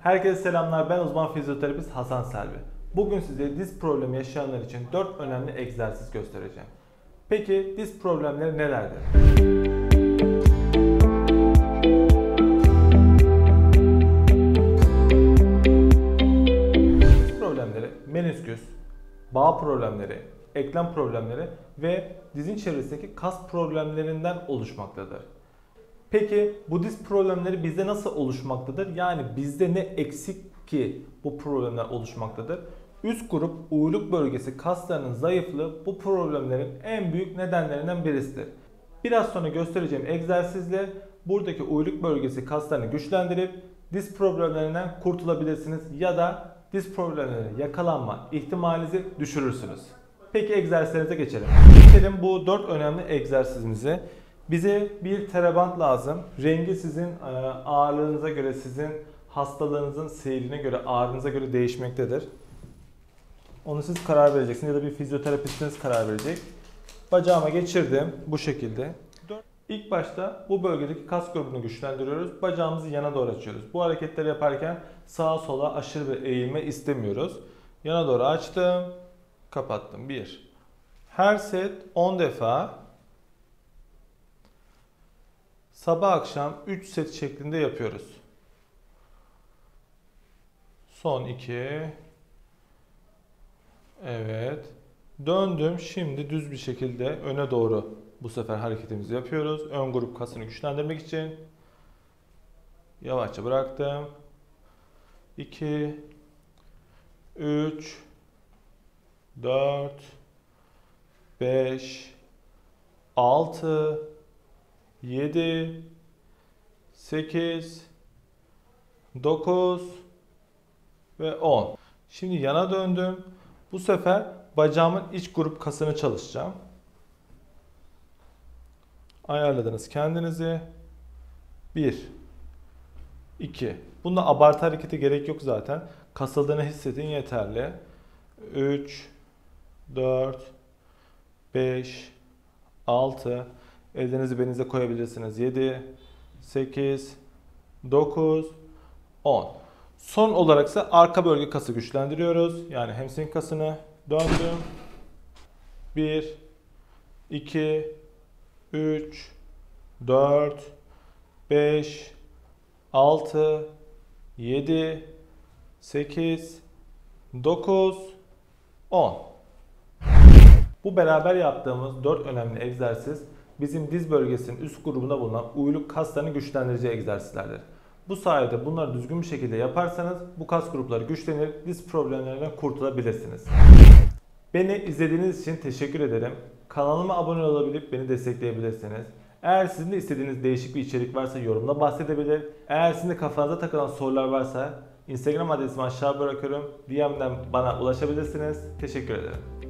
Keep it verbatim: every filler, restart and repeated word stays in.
Herkese selamlar, ben uzman fizyoterapist Hasan Selvi. Bugün size diz problemi yaşayanlar için dört önemli egzersiz göstereceğim. Peki diz problemleri nelerdir? Diz problemleri menisküs, bağ problemleri, eklem problemleri ve dizin çevresindeki kas problemlerinden oluşmaktadır. Peki bu diz problemleri bizde nasıl oluşmaktadır? Yani bizde ne eksik ki bu problemler oluşmaktadır? Üst grup uyluk bölgesi kaslarının zayıflığı bu problemlerin en büyük nedenlerinden birisidir. Biraz sonra göstereceğim egzersizle buradaki uyluk bölgesi kaslarını güçlendirip diz problemlerinden kurtulabilirsiniz ya da diz problemlerine yakalanma ihtimalinizi düşürürsünüz. Peki egzersizlerimize geçelim. Geçelim bu dört önemli egzersizimize. Bize bir terabant lazım. Rengi sizin ağırlığınıza göre, sizin hastalığınızın seyrine göre, ağrınıza göre değişmektedir. Onu siz karar vereceksiniz ya da bir fizyoterapistiniz karar verecek. Bacağıma geçirdim bu şekilde. İlk başta bu bölgedeki kas grubunu güçlendiriyoruz. Bacağımızı yana doğru açıyoruz. Bu hareketleri yaparken sağa sola aşırı bir eğilme istemiyoruz. Yana doğru açtım, kapattım. bir. Her set on defa. Sabah akşam üç set şeklinde yapıyoruz. Son iki. Evet. Döndüm. Şimdi düz bir şekilde öne doğru bu sefer hareketimizi yapıyoruz. Ön grup kasını güçlendirmek için. Yavaşça bıraktım. iki, üç, dört, beş, altı, yedi, sekiz, dokuz ve on. Şimdi yana döndüm. Bu sefer bacağımın iç grup kasını çalışacağım. Ayarladınız kendinizi. bir, iki. Bunda abartı harekete gerek yok zaten. Kasıldığını hissedin yeterli. üç, dört, beş, altı. Ellerinizi belinize koyabilirsiniz. yedi, sekiz, dokuz, on. Son olarak ise arka bölge kası güçlendiriyoruz. Yani hamstring kasını. Döndüm. bir, iki, üç, dört, beş, altı, yedi, sekiz, dokuz, on. Bu beraber yaptığımız dört önemli egzersiz bizim diz bölgesinin üst grubunda bulunan uyluk kaslarını güçlendirici egzersizlerdir. Bu sayede bunları düzgün bir şekilde yaparsanız bu kas grupları güçlenir, diz problemlerinden kurtulabilirsiniz. Beni izlediğiniz için teşekkür ederim. Kanalıma abone olabilip beni destekleyebilirsiniz. Eğer sizin de istediğiniz değişik bir içerik varsa yorumda bahsedebilir. Eğer sizin de kafanıza takılan sorular varsa Instagram adresimi aşağı bırakıyorum. D M'den bana ulaşabilirsiniz. Teşekkür ederim.